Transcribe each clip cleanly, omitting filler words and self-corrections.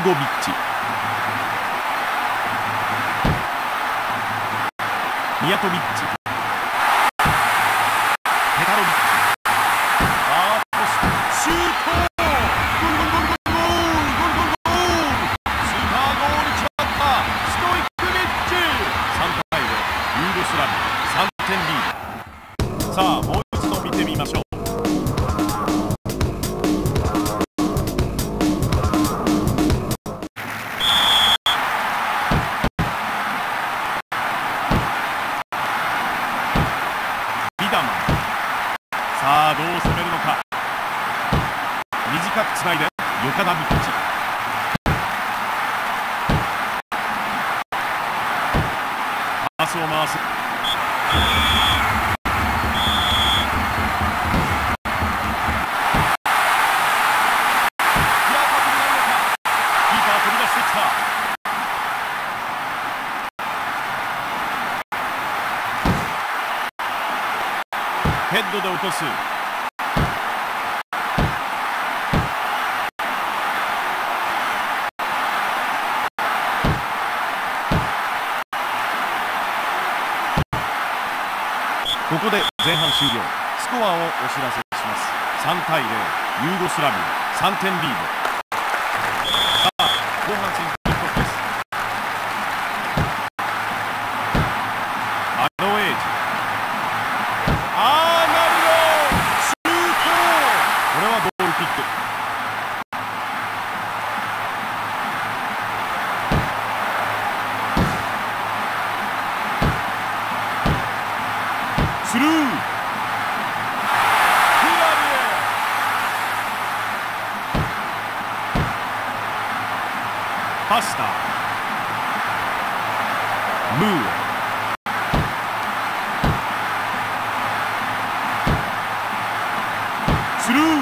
ーゴビッチ、ミヤトビッチ、ペタロビッチ、シュート、ゴールゴールゴールゴールゴールゴールゴールゴール、スーパーゴール決まった。ストイックビッチ、3対0、ユーゴスラビア3点リード。さあもう一度見てみましょう。さあどう攻めるのか。短くつないで岡田ビッチ、パスを回す。ヘッドで落とす。ここで前半終了。スコアをお知らせします。3対0、ユーゴスラビア3点リード。さあ後半戦キックオフです。アドエージ、スルー、パスタ、ムーア、スルー、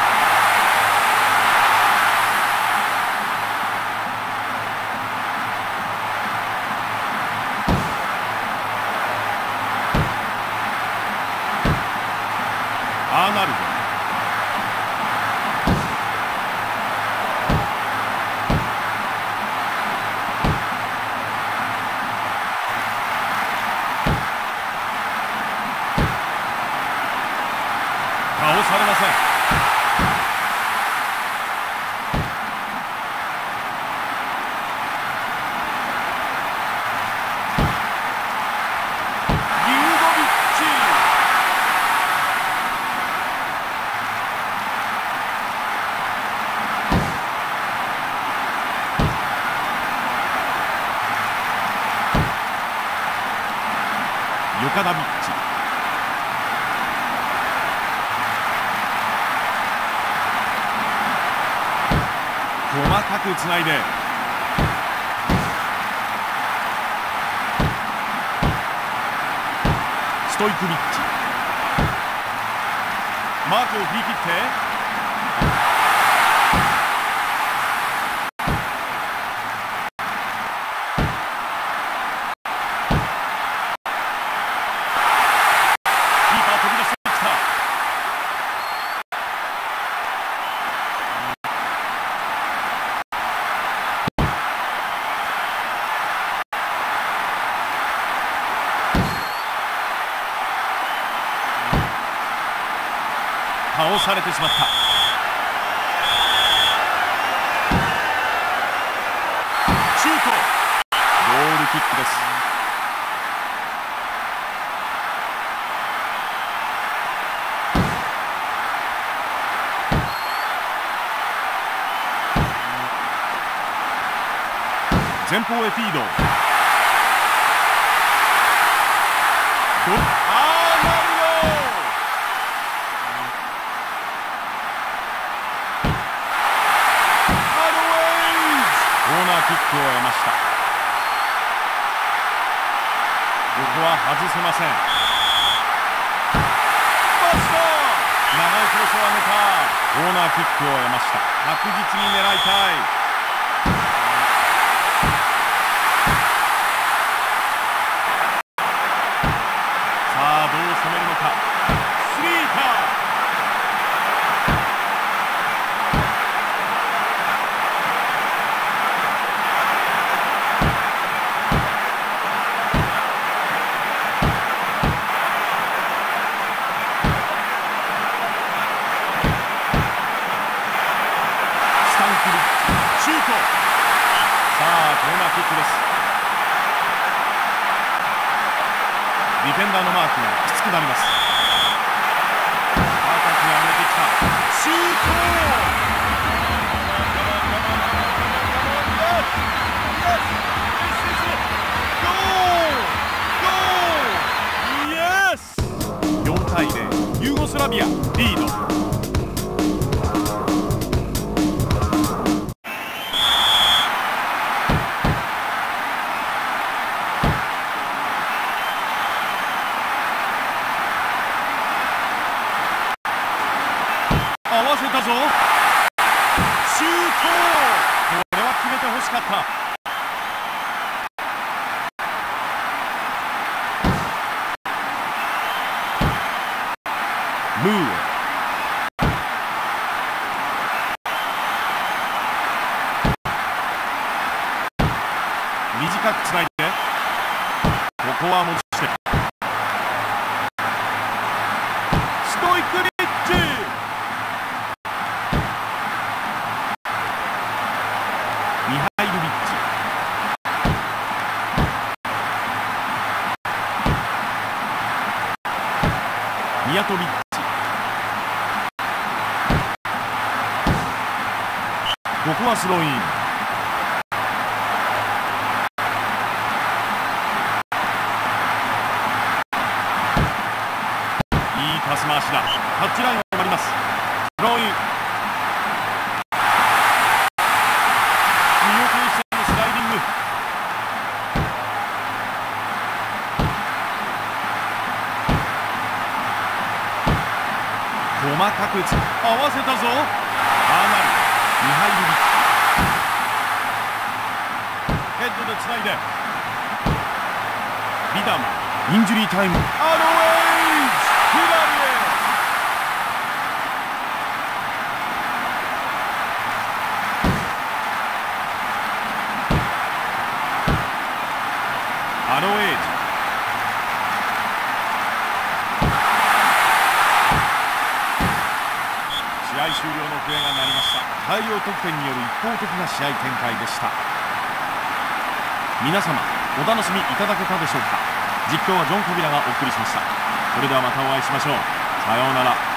アーナルド、倒されません。岡田ビッチ、細かくつないでストイクビッチ、マークを振り切って倒されてしまった。シュート、ゴールキックです。前方へフィード、キックを得ました。ここは外せません。バスター、長いクロスを上げた。コーナーキックを得ました。確実に狙いたい。さあどう攻めるのか。スリーパー、 コーナーキックです。ディフェンダーのマークがきつくなります。高く上げてきたシュート。4対0、ユーゴスラビアリード。合わせたぞ。シュート。これは決めてほしかった。ムーエ。短くつないで、ここは持ちしてストイクリッチ。ミハイルビッチ。ミヤトビッチ。ここはスローイン。いいパス回しだ。タッチラインを割ります。スローイン。見送り線のスライディング。細かく合わせたぞ。アーナルミハイルビッチ。ヘッドでつないで、ビダマン。インジュリータイム。アローエイジ左へ。アローエイジ。試合終了の笛が鳴りました。大量得点による一方的な試合展開でした。皆様お楽しみいただけたでしょうか。実況はジョン・コビラがお送りしました。それではまたお会いしましょう。さようなら。